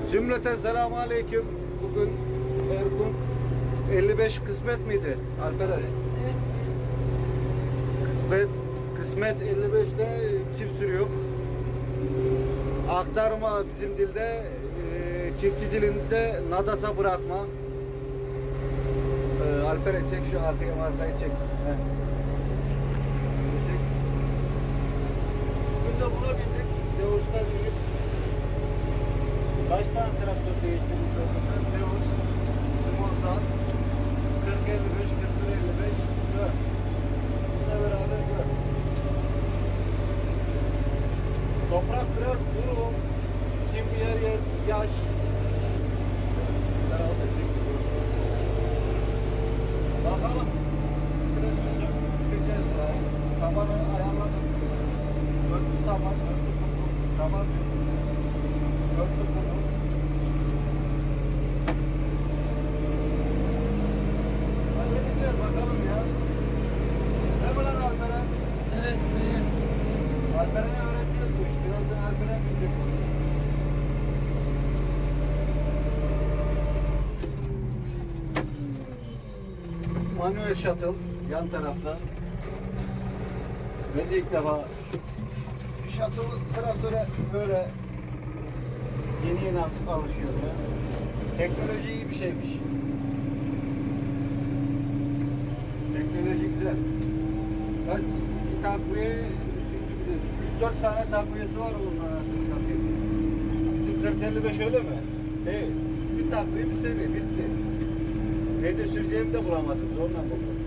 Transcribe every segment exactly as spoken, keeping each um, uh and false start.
Cümleten selamun aleyküm. Bugün Ergun elli beş kısmet miydi Alperen? Evet. Kısmet, kısmet elli beşte çift sürüyor. Aktarma bizim dilde, e, çiftçi dilinde nadasa bırakma. E, Alperen çek şu arkaya, arkayı çek. Heh. Çek. Bugün de buna bindik. Deos'ta bindik. Kaç tane traktör değiştirmiş oldum ben? Deos, Timorsan, kırk elli beş, kırk bir elli beş, dört. Bununla beraber dört. Toprak biraz duru. Şimdi yer yer yaş. Bakalım. Bitirebilirse bitireceğiz burayı. Sabanı ayarladım. Örtü saban, örtü buldum. Saban örtü buldum. Halledeceğiz bakalım ya. Ne mi lan Alperen? Evet. Evet. Alperen'e öğretiyoruz bu işi. Birazdan Alperen bilecek bunu. Manuel shuttle yan tarafta. Ben de ilk defa shuttle traktöre böyle yeni yeni artık alışıyorum ya. Teknoloji iyi bir şeymiş. Teknoloji güzel. Kaç takviye, üç dört tane takviyesi var onun arasını satayım. Bizim kırk elli beş öyle mi? Değil. Bir takviye bir seri bitti. Nerede süreceğimi de bulamadım. Zorla buldum.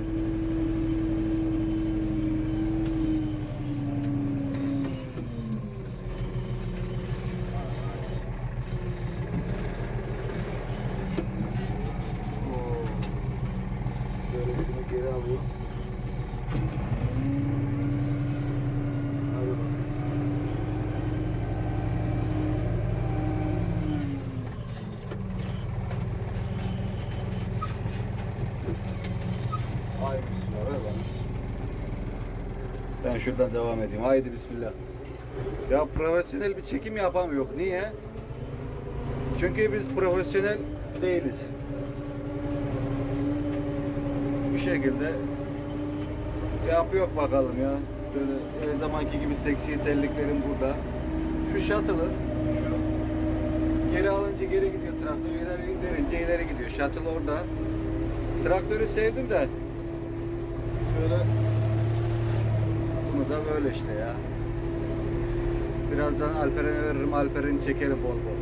Böyle bunu geri alıyorum. Hadi bakalım. Haydi bismillah, ver bana. Ben şuradan devam edeyim. Haydi bismillah. Ya profesyonel bir çekim yapamıyor. Niye? Çünkü biz profesyonel değiliz. Bu şekilde yapıyor bakalım ya. Böyle her zamanki gibi seksi telliklerim burada. Şu shuttle'ı şu geri alınca geri gidiyor traktör. İleri verince ileri gidiyor. Shuttle orada. Traktörü sevdim de şöyle bunu da böyle işte ya. Birazdan Alperen'e veririm. Alperen'i çekerim bol bol.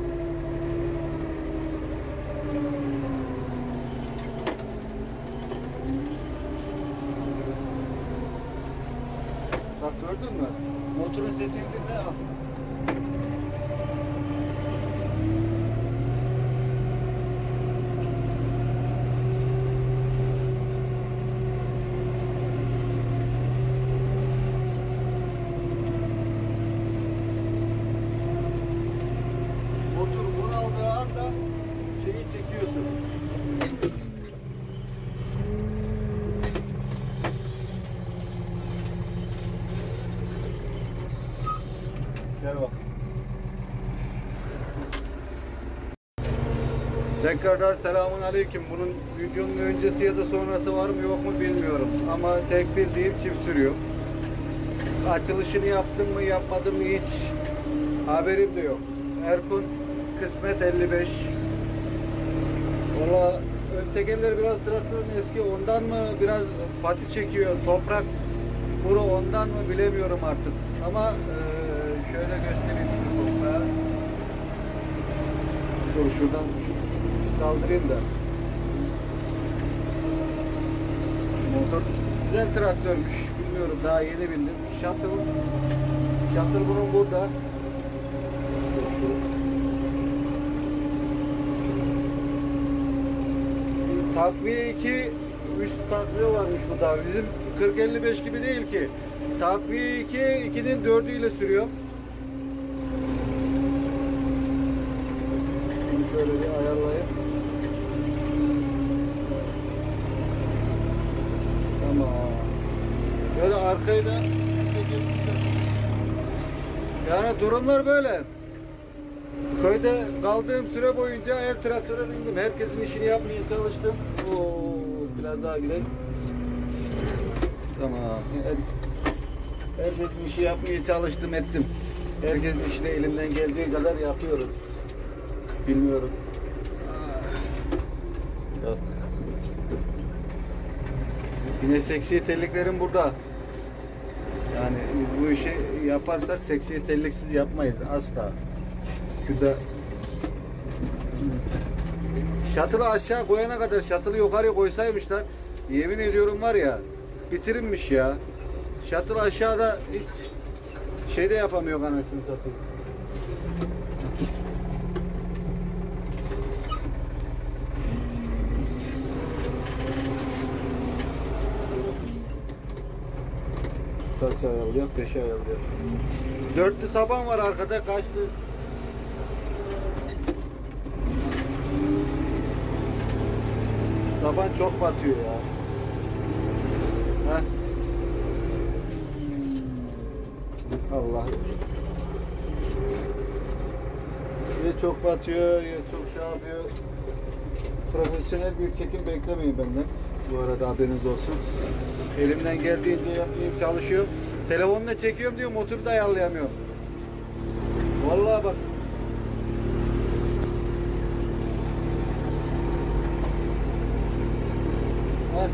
Bak gördün mü? Motorun sesini dinle. Al. Motor bunu aldığı anda şeyi çekiyorsun. Gel bak. Tekrardan selamun aleyküm. Bunun videonun öncesi ya da sonrası var mı yok mu bilmiyorum. Ama tek bildiğim çift sürüyor. Açılışını yaptım mı yapmadım mı hiç haberim de yok. Ergun kısmet elli beş. Valla ön tekerler biraz traktörün eski, ondan mı biraz pati çekiyor, toprak kuru ondan mı bilemiyorum artık. Ama e, şöyle göstereyim toprağı. Şöyle şuradan kaldırayım da. Motor güzel traktörmüş. Bilmiyorum, daha yeni bindim. Shuttle, shuttle bunun burada. Takviye iki, üç takviye varmış bu da. Bizim kırk elli beş gibi değil ki. Takviye iki, ikinin dördü ile sürüyor. Şimdi şöyle bir ayarlayayım. Tamam. Böyle arkayı da Yani durumlar böyle. Köyde kaldığım süre boyunca her traktöre bindim. Herkesin işini yapmaya çalıştım. Oo, biraz daha gidelim. Tamam. Her, herkesin işi yapmaya çalıştım, ettim. Herkesin işini elimden geldiği kadar yapıyoruz. Bilmiyorum. Yok. Yine seksi telliklerim burada. Yani biz bu işi yaparsak seksi telliksiz yapmayız asla. Şurada şatılı aşağı koyana kadar şatılı yukarı koysaymışlar, yemin ediyorum var ya, bitirinmiş ya. Şatılı aşağıda hiç şeyde yapamıyor, anasını satayım. Kaç ayarlıyor? beş ayarlıyor. Dörtlü saban var arkada, kaçtı? Saban çok batıyor ya. Heh. Allah. Ya çok batıyor ya çok şey yapıyor. Profesyonel bir çekim beklemeyin benden. Bu arada haberiniz olsun. Elimden geldiğince yapmaya çalışıyorum. Telefonla çekiyorum diyor, motoru da ayarlayamıyorum. Vallahi bak. Heh.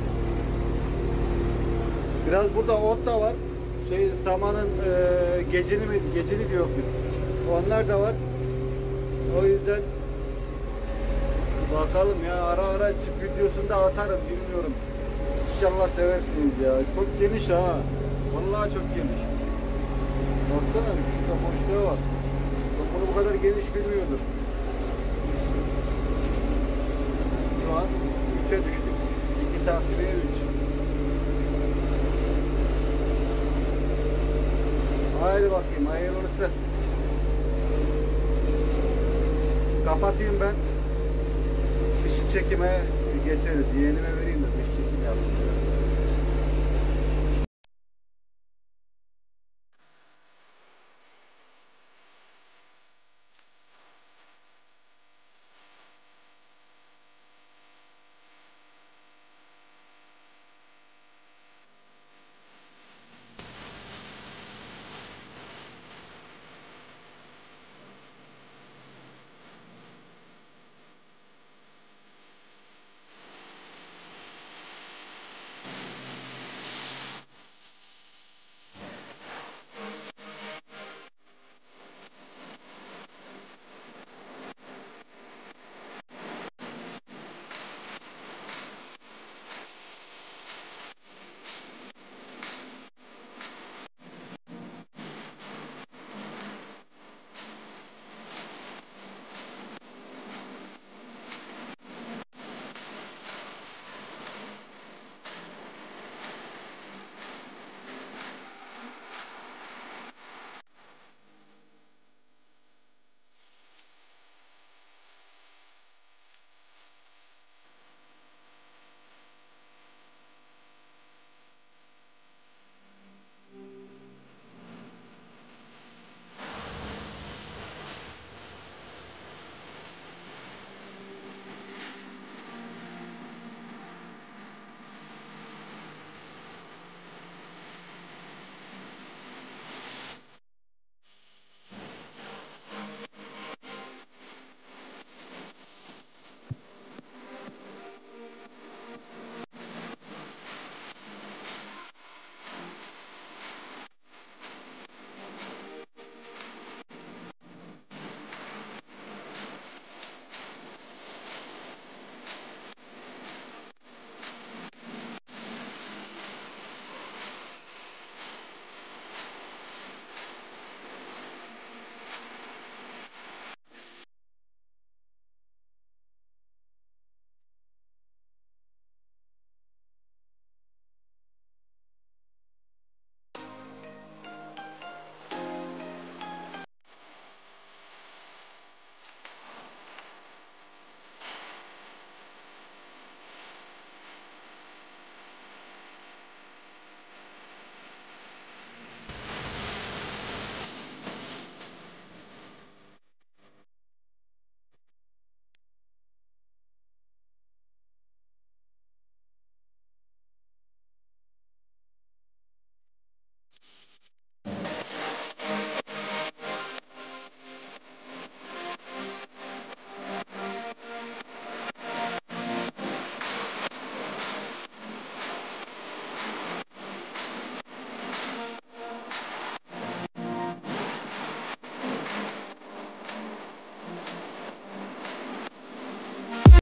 Biraz burada ot da var. Şey, samanın e, gecini mi gecini diyor biz. Onlar da var. O yüzden bakalım ya, ara ara çift videosunu da atarım, bilmiyorum. İnşallah seversiniz ya. Çok geniş ha. Vallahi çok geniş. Baksana şurada boşluğa bak. Bak, bunu bu kadar geniş bilmiyordum. Şu an üçe düştük. iki takviye üç. Haydi bakayım, hayırlısı. Kapatayım ben. İş çekime geçeriz. Yeğenime